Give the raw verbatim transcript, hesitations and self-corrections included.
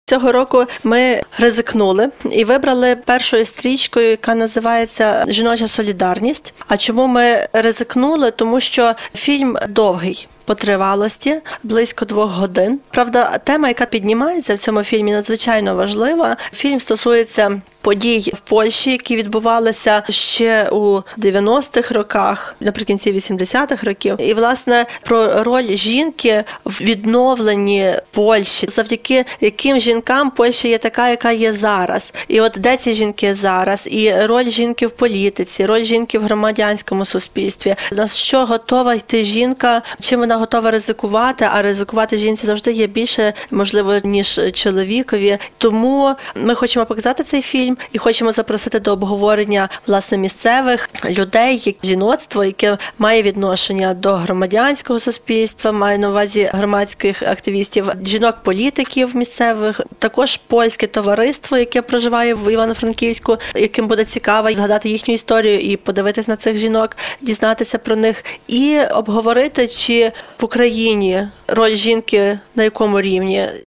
Цього року ми ризикнули і вибрали першою стрічкою, яка називається «Жіноча солідарність». А чому ми ризикнули? Тому що фільм довгий. По тривалості, близько двох годин. Правда, тема, яка піднімається в цьому фільмі, надзвичайно важлива. Фільм стосується подій в Польщі, які відбувалися ще у дев'яностих роках, наприкінці вісімдесятих років. І, власне, про роль жінки в відновленні Польщі, завдяки яким жінкам Польща є така, яка є зараз. І от де ці жінки зараз? І роль жінки в політиці, роль жінки в громадянському суспільстві. На що готова йти жінка, чим вона готова ризикувати, а ризикувати жінці завжди є більше, можливо, ніж чоловікові. Тому ми хочемо показати цей фільм і хочемо запросити до обговорення, власне, місцевих людей, як жіноцтво, яке має відношення до громадянського суспільства, має на увазі громадських активістів, жінок-політиків місцевих, також польське товариство, яке проживає в Івано-Франківську, яким буде цікаво згадати їхню історію і подивитись на цих жінок, дізнатися про них і обговорити, чи в Україні роль жінки на якому рівні.